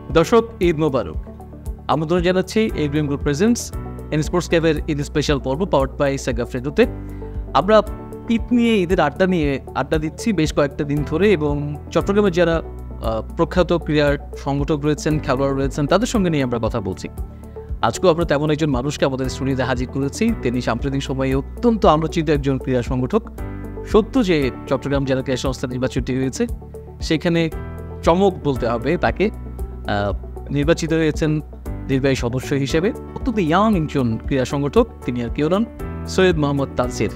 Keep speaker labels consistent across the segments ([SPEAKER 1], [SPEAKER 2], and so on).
[SPEAKER 1] দর্শক, ঈদ মোবারক। আমন্ত্রণ জানাচ্ছি এগ্রিম গ্রুপ প্রেজেন্টস স্পোর্টস ক্যাফের ঈদ স্পেশাল পর্ব পাওয়ার্ড বাই সাগা ফ্রেডোতে। আমরা ঈদ নিয়ে, ঈদের আড্ডা দিচ্ছি বেশ কয়েকটা দিন ধরে, এবং চট্টগ্রামের যারা প্রখ্যাত ক্রীড়ার সংগঠক রয়েছেন, খেলোয়াড় রয়েছেন, তাদের সঙ্গে নিয়ে আমরা কথা বলছি। আজকেও আমরা তেমন একজন মানুষকে আমাদের স্টুডিওতে হাজির করেছি। তিনি সাম্প্রতিক সময়ে অত্যন্ত আলোচিত একজন ক্রীড়া সংগঠক। সত্য যে চট্টগ্রাম জেলা ক্রীড়া সংস্থা নির্বাচিত হয়েছে, সেখানে চমক বলতে হবে তাকে। নির্বাচিত হয়েছেন নির্বাহী সদস্য হিসেবে অত্যন্ত ইয়াং একজন ক্রীড়া সংগঠক। তিনি আর কেউ নন, সৈয়দ মোহাম্মদ তানসির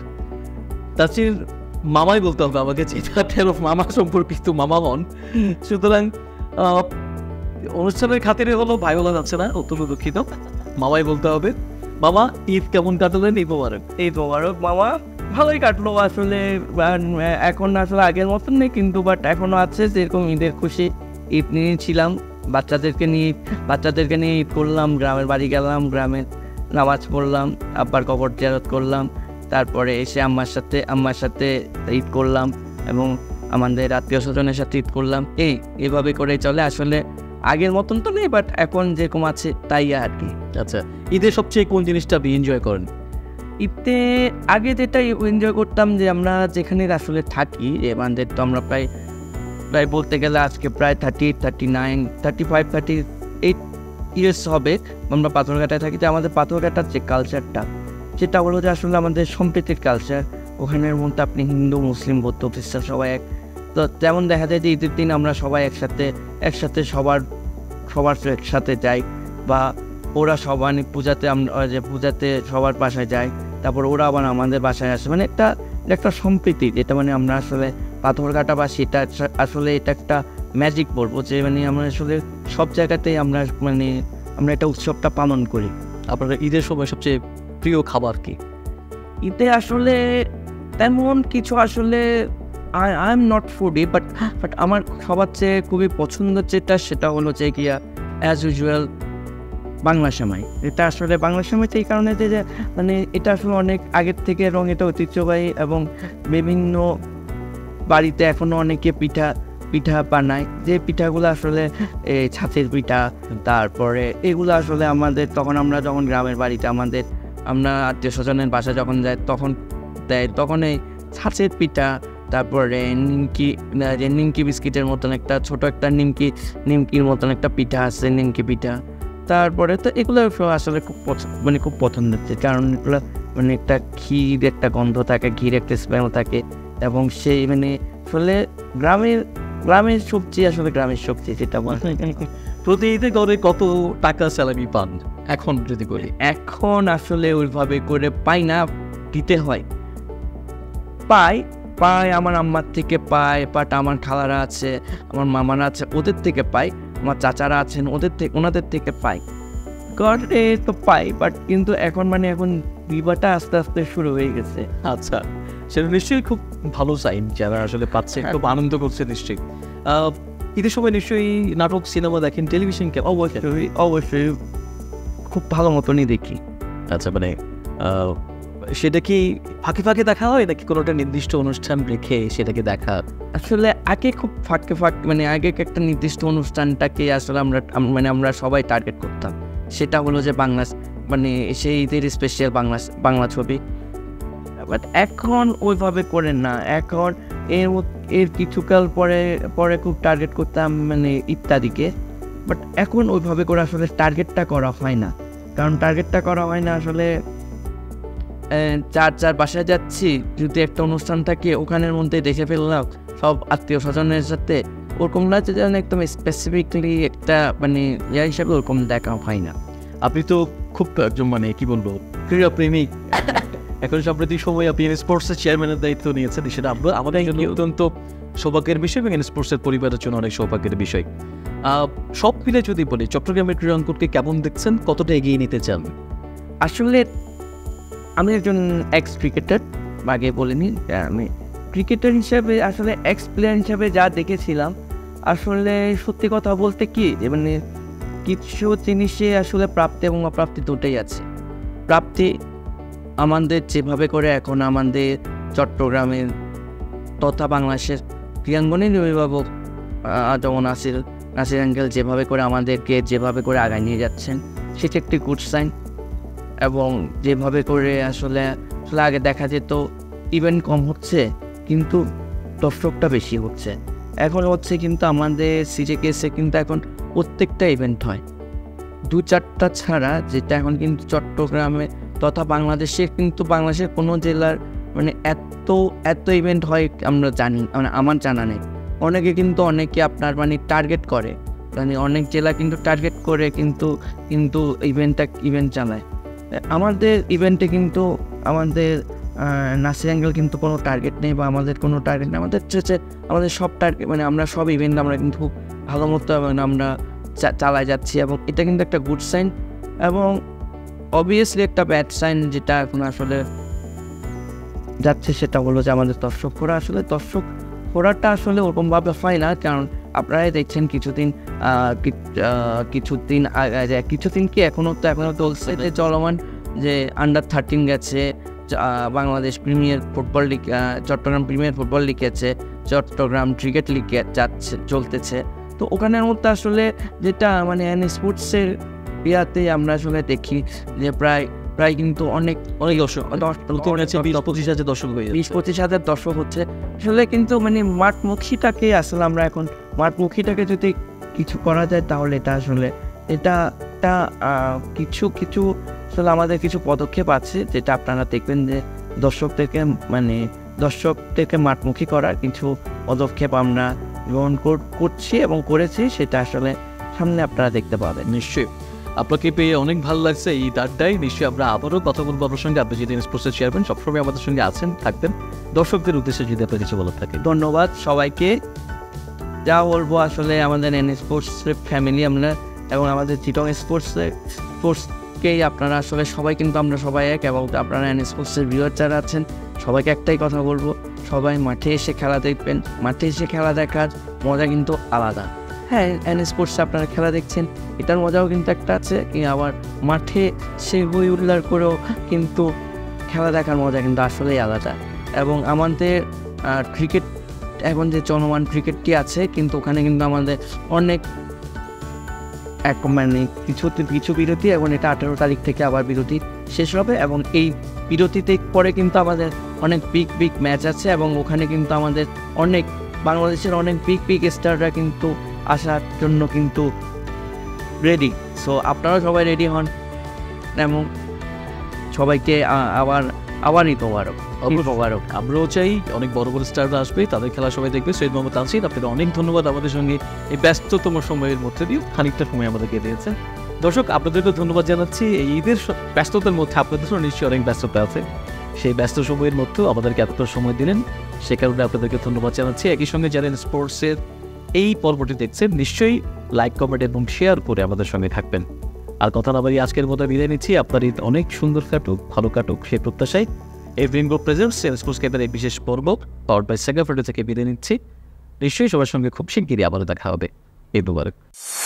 [SPEAKER 1] মামাই বলতে হবে আমাকে, যেটা মামা সম্পর্কিত মামা হন। সুতরাং অনুষ্ঠানের খাতিরে হলো ভাই বলা যাচ্ছে না, অত্যন্ত দুঃখিত, মামাই বলতে হবে। মামা, ঈদ কেমন কাটলেন? ঈদ মোবারক।
[SPEAKER 2] ঈদ মোবারক মামা। ভালোই কাটলো আসলে, এখন আসলে আগের মতন নেই, কিন্তু বাট এখনও আছে যেরকম ঈদের খুশি। ঈদ নিয়েছিলাম বাচ্চাদেরকে নিয়ে ঈদ করলাম, গ্রামের বাড়ি গেলাম, গ্রামে নামাজ পড়লাম, আব্বার কবর জিয়ারত করলাম, তারপরে এসে আম্মার সাথে ঈদ করলাম, এবং আমাদের আত্মীয় স্বজনের সাথে ঈদ করলাম। এইভাবে করে চলে। আসলে আগের মতন তো নেই, বাট এখন যেরকম আছে তাই আর কি।
[SPEAKER 1] আচ্ছা, ঈদের সবচেয়ে কোন জিনিসটা আপনি এনজয় করেন?
[SPEAKER 2] ঈদে আগে যেটা এনজয় করতাম, যে আমরা যেখানে আসলে থাকি, আমাদের তো আমরা প্রায় বলতে গেলে আজকে প্রায় 38 ইয়ার্স হবে আমরা পাথরঘাটায় থাকি। তো আমাদের পাথরঘাটার যে কালচারটা, সেটা হলো যে আসলে আমাদের সম্প্রীতির কালচার। ওখানের মধ্যে আপনি হিন্দু, মুসলিম, বৌদ্ধ, খ্রিস্টান সবাই এক। তো তেমন দেখা যায় যে ঈদের দিন আমরা সবাই একসাথে সবার একসাথে যাই, বা ওরা সবাই পূজাতে সবার বাসায় যায়, তারপর ওরা আবার আমাদের বাসায় আসে। মানে একটা সম্প্রীতি, যেটা মানে আমরা আসলে পাথরঘাটাবাসী, এটা আসলে এটা একটা ম্যাজিক বলবো, যে মানে আমরা আসলে সব জায়গাতেই আমরা এটা উৎসবটা পালন করি।
[SPEAKER 1] আপনার ঈদের সময় সবচেয়ে প্রিয় খাবার কি?
[SPEAKER 2] ঈদে আসলে তেমন কিছু, আসলে I am not foodie, but আমার সবার চেয়ে খুবই পছন্দের সেটা হলো যে গিয়া অ্যাজ ইউজুয়াল বাংলা সেমাই। এটা আসলে বাংলা সেমাইতে এই কারণে যে মানে এটা আসলে অনেক আগের থেকে, এবং এটা ঐতিহ্যবাহী, এবং বিভিন্ন বাড়িতে এখনও অনেকে পিঠা বানায়, যে পিঠাগুলো আসলে ছাঁচের পিঠা। তারপরে এগুলো আসলে আমাদের আমরা যখন গ্রামের বাড়িতে আমরা আত্মীয় স্বজনের বাসা যখন যাই, তখন এই ছাঁচের পিঠা, তারপরে নিমকি বিস্কিটের মতন একটা ছোট একটা নিমকির মতন একটা পিঠা আছে, নিমকি পিঠা। তারপরে তো এগুলো আসলে খুব পছন্দের, কারণ এগুলো একটা ঘির একটা গন্ধ থাকে, ঘির একটা স্মেল থাকে, এবং সেই আসলে গ্রামের সবজি, আসলে গ্রামের সবজি যেটা
[SPEAKER 1] প্রতি ঈদে গড়ে কত টাকা স্যালারি পান এখন যদি বলি?
[SPEAKER 2] এখন আসলে ওইভাবে করে পাই না, দিতে হয়। পাই আমার আম্মার থেকে পাই, বাট আমার খালারা আছে, আমার মামারা আছে, ওদের থেকে পাই, আমার চাচারা আছেন, ওনাদের থেকে পাই। গড়ে তো পাই, বাট কিন্তু এখন বিবাহটা আস্তে আস্তে শুরু হয়ে গেছে।
[SPEAKER 1] আচ্ছা, সেটা নিশ্চয়ই খুব ভালো সাইন, যারা আসলে পাচ্ছে, খুব আনন্দ করছে নিশ্চয়ই। ঈদের সময় নিশ্চয়ই নাটক, সিনেমা দেখেন, টেলিভিশন?
[SPEAKER 2] অবশ্যই খুব ভালো মতনই দেখি।
[SPEAKER 1] আচ্ছা, সেটা কি ফাঁকে দেখা হয়, নাকি কোনো একটা নির্দিষ্ট অনুষ্ঠান রেখে সেটাকে দেখা?
[SPEAKER 2] আসলে আগে খুব ফাঁকে আগে একটা নির্দিষ্ট অনুষ্ঠানটাকে আসলে আমরা সবাই টার্গেট করতাম। সেটা হলো যে বাংলা, সেই ঈদের স্পেশাল বাংলা ছবি। বাট এখন ওইভাবে করে না, এখন এর কিছুকাল পরে খুব টার্গেট করতাম ইত্যাদিকে। বাট এখন ওইভাবে করে আসলে টার্গেটটা করা হয় না, কারণ টার্গেটটা করা হয় না আসলে যার বাসায় যাচ্ছি, যদি একটা অনুষ্ঠান থাকে ওখানের মধ্যে দেখে ফেললাম সব আত্মীয় স্বজনের সাথে, ওরকম না যে একদম স্পেসিফিকলি একটা হিসাবে ওরকম দেখা হয় না।
[SPEAKER 1] আপনি তো খুব একজন কি বলবো, ক্রীড়া প্রেমিক। এখন সাম্প্রতিক সময় আপনি স্পোর্টসের চেয়ারম্যানের দায়িত্ব নিয়েছেন, সেটা আমাদের জন্য অত্যন্ত সৌভাগ্যের বিষয়, এবং স্পোর্টসের পরিবারের জন্য অনেক সৌভাগ্যের বিষয়। সব মিলে যদি বলি, চট্টগ্রামের ক্রীড়াঙ্গনকে কেমন দেখছেন, কতটা এগিয়ে নিতে চান?
[SPEAKER 2] আসলে আমি একজন এক্স ক্রিকেটার, আগে বলিনি, আমি ক্রিকেটার হিসাবে আসলে এক্স প্লেয়ার হিসাবে যা দেখেছিলাম, আসলে সত্যি কথা বলতে কি, কিছু জিনিসে আসলে প্রাপ্তি এবং অপ্রাপ্তি দুটোই আছে। প্রাপ্তি আমাদের যেভাবে করে এখন আমাদের চট্টগ্রামের তথা বাংলাদেশের ক্রীড়াঙ্গনের অভিভাবক যেমন আসিল নাসির আঙ্কেল যেভাবে করে আমাদেরকে যেভাবে করে আগায় নিয়ে যাচ্ছেন সেটা একটি গুড সাইন। এবং যেভাবে করে আসলে আসলে আগে দেখা যেত ইভেন্ট কম হচ্ছে কিন্তু দর্শকটা বেশি হচ্ছে, এখন হচ্ছে কিন্তু আমাদের সিজেকেসে কিন্তু এখন প্রত্যেকটা ইভেন্ট হয় 2-4টা ছাড়া, যেটা এখন কিন্তু চট্টগ্রামে তথা বাংলাদেশে কিন্তু বাংলাদেশের কোনো জেলার মানে এত ইভেন্ট হয় আমরা জানি, মানে আমার জানা নেই। অনেকে আপনার মানে টার্গেট করে, মানে অনেক জেলা কিন্তু টার্গেট করে কিন্তু ইভেন্ট চালায়। আমাদের ইভেন্টে কিন্তু আমাদের নাসির আঙ্কেল কিন্তু কোনো টার্গেট নেই বা আমাদের কোনো টার্গেট নেই। আমাদের সব টার্গেট মানে আমরা সব ইভেন্ট আমরা কিন্তু খুব ভালো মতো মানে আমরা চালাই যাচ্ছি এবং এটা কিন্তু একটা গুড সাইন। এবং অবভিয়াসলি একটা ব্যাড সাইন যেটা এখন আসলে যাচ্ছে সেটা হলো যে আমাদের দর্শক খোরাটা আসলে ওরকমভাবে হয় না। কারণ আপনারাই দেখছেন কিছুদিন কি এখনও চলছে যে চলমান যে আন্ডার-13 গেছে, Bangladesh premier football league, Chattogram premier football league গেছে, চট্টগ্রাম ক্রিকেট লিগ চলতেছে। তো ওখানের মধ্যে আসলে যেটা মানে স্পোর্টসের ইয়াতে আমরা আসলে দেখি যে প্রায় কিন্তু অনেক দর্শক
[SPEAKER 1] 20-25 হাজার দর্শক হয়ে
[SPEAKER 2] 20-25 হাজার দর্শক হচ্ছে আসলে। কিন্তু মানে মাঠমুখীটাকে আসলে আমরা এখন মাঠমুখীটাকে যদি কিছু করা যায় তাহলে এটা আসলে এটা কিছু আসলে আমাদের কিছু পদক্ষেপ আছে যেটা আপনারা দেখবেন যে দর্শকদেরকে মাঠমুখী করার কিছু পদক্ষেপ আমরা গ্রহণ করছি এবং করেছি, সেটা আসলে সামনে আপনারা দেখতে পাবেন।
[SPEAKER 1] নিশ্চয়ই আপনাকে পেয়ে অনেক ভালো লাগছে এই আড্ডায়। নিশ্চয়ই আমরা আবারও কথা বলবো আপনার সঙ্গে। আপনি যদি স্পোর্টসের চেয়ারম্যান সবসময় আমাদের সঙ্গে থাকবেন। দর্শকদের উদ্দেশ্যে যদি আপনার কিছু বলার থাকে।
[SPEAKER 2] ধন্যবাদ সবাইকে। যা বলবো আসলে আমাদের স্পোর্টস ফ্যামিলি আমরা এবং আমাদের চিটং স্পোর্টসকেই আপনারা আসলে সবাই কিন্তু আমরা সবাই এক, এবং আপনারা স্পোর্টসের ভিউয়ার যারা আছেন সবাইকে একটাই কথা বলবো, সবাই মাঠে এসে খেলা দেখবেন। মাঠে এসে খেলা দেখার মজা কিন্তু আলাদা। হ্যাঁ, স্পোর্টসে আপনারা খেলা দেখছেন, এটার মজাও কিন্তু একটা আছে, আবার মাঠে সে হই উল্লার করেও কিন্তু খেলা দেখার মজা কিন্তু আসলেই আলাদা। এবং আমাদের ক্রিকেট এখন যে চলমান ক্রিকেটটি আছে কিন্তু ওখানে কিন্তু আমাদের অনেক মানে কিছু বিরতি, এবং এটা 18 তারিখ থেকে আবার বিরতি শেষ হবে, এবং এই বিরতিতে পরে কিন্তু আমাদের অনেক বিগ ম্যাচ আছে, এবং ওখানে কিন্তু আমাদের অনেক বাংলাদেশের অনেক বিগ স্টাররা কিন্তু আসার জন্য কিন্তু রেডি। সো আপনারাও সবাই রেডি হন এবং সবাইকে আবার মোবারক।
[SPEAKER 1] আমরাও চাই অনেক বড় স্টাররা আসবে, তাদের খেলা সবাই দেখবে। সৈয়দ মোহাম্মদ তানসির, আপনাদের অনেক ধন্যবাদ আমাদের সঙ্গে এই ব্যস্ততম সময়ের মধ্যে দিয়ে খানিকটা সময় আমাদেরকে দিয়েছেন। দর্শক, আপনাদেরকে ধন্যবাদ জানাচ্ছি। এই ঈদের ব্যস্ততার মধ্যে আপনাদেরও নিশ্চয়ই অনেক ব্যস্ততা আছে, সেই ব্যস্ত সময়ের মধ্যেও আমাদেরকে এতটা সময় দিলেন, সে কারণে আপনাদেরকে ধন্যবাদ জানাচ্ছি। একই সঙ্গে যারা স্পোর্টসের এই পর্বটি দেখছেন নিশ্চয়ই লাইক, কমেন্ট এবং শেয়ার করে আমাদের সঙ্গে থাকবেন। আর কথা না বাড়িয়ে আজকের মতো বিদায় নিচ্ছি। আপনার ঈদ অনেক সুন্দর কাটুক, ভালো কাটুক সেই প্রত্যাশায় এভরিথিং গ্রুপ প্রেজেন্টস স্পোর্টস ক্যাপের এই বিশেষ পর্ব পাওয়ার্ড বাই সেগা থেকে বিদায় নিচ্ছি। নিশ্চয়ই সবার সঙ্গে খুব শিগগিরই আবারও দেখা হবে। ঈদ মুবারক।